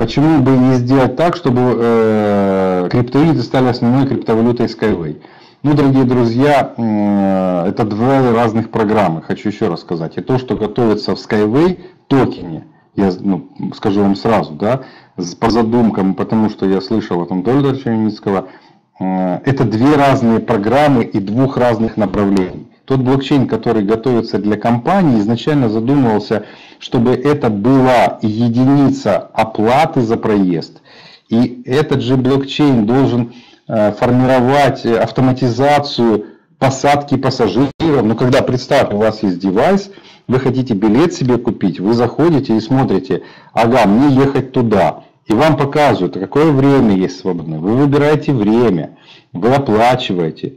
почему бы не сделать так, чтобы криптовалюты стали основной криптовалютой Skyway? Ну, дорогие друзья, это две разных программы, хочу еще раз сказать. И то, что готовится в Skyway токене, я скажу вам сразу, да, по задумкам, потому что я слышал от Анатолия Черницкого, это две разные программы и двух разных направлений. Тот блокчейн, который готовится для компании, изначально задумывался, чтобы это была единица оплаты за проезд. И этот же блокчейн должен формировать автоматизацию посадки пассажиров. Но когда, представьте, у вас есть девайс, вы хотите билет себе купить, вы заходите и смотрите, ага, мне ехать туда. И вам показывают, какое время есть свободное. Вы выбираете время, вы оплачиваете.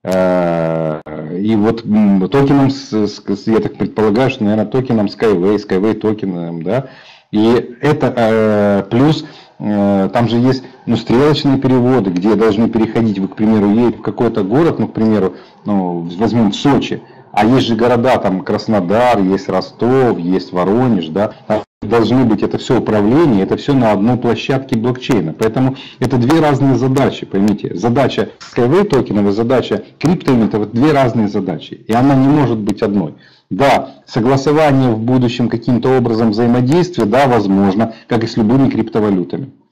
И вот токеном, я так предполагаю, что, наверное, токеном Skyway токеном, да. И это плюс, там же есть стрелочные переводы, где должны переходить, вы, к примеру, едете в какой-то город, к примеру, возьмем Сочи, а есть же города, там Краснодар, есть Ростов, есть Воронеж, да. Должны быть это все управление, это все на одной площадке блокчейна. Поэтому это две разные задачи, поймите. Задача Skyway токенов и задача криптоинвестов — это две разные задачи. И она не может быть одной. Да, согласование в будущем каким-то образом взаимодействия, да, возможно, как и с любыми криптовалютами.